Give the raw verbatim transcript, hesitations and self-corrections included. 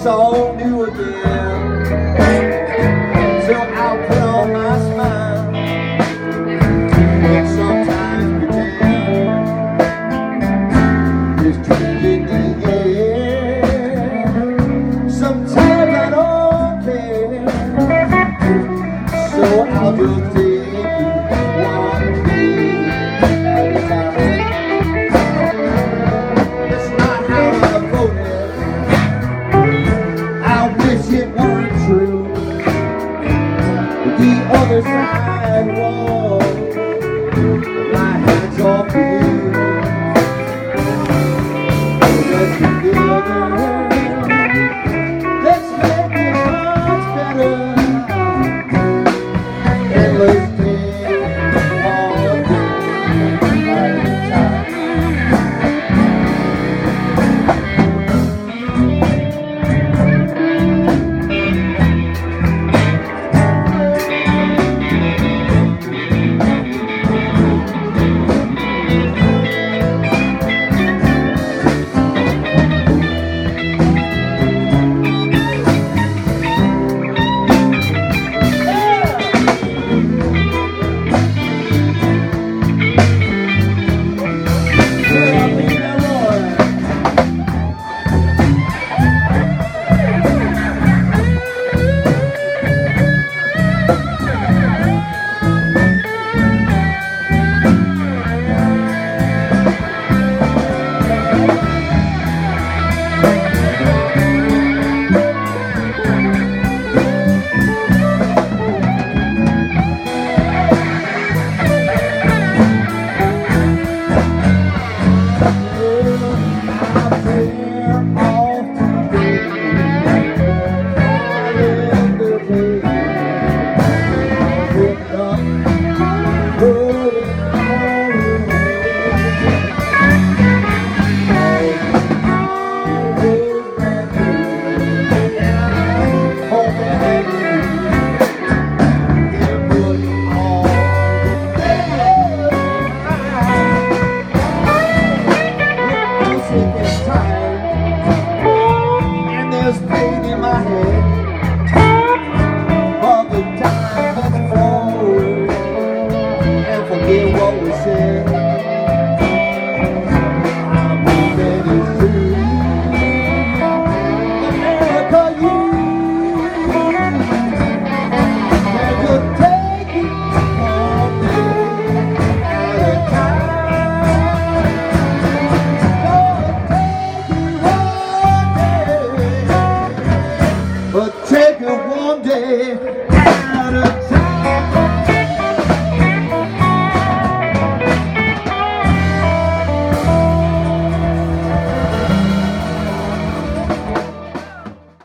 it's all new again. So I'll put on my smile and sometimes pretend it's changing the air. Sometimes I don't care, so I'll just take it one day at a time. It's not how I voted. I wish it weren't true. The other side wall, my hands off you. Let's together, let's make it much better, and let's take one day at a time. There's pain in my head all the time that's forward and forget what we said. I'm moving it through America, you can just take it one day at a time. Gonna take it one day, but take it one day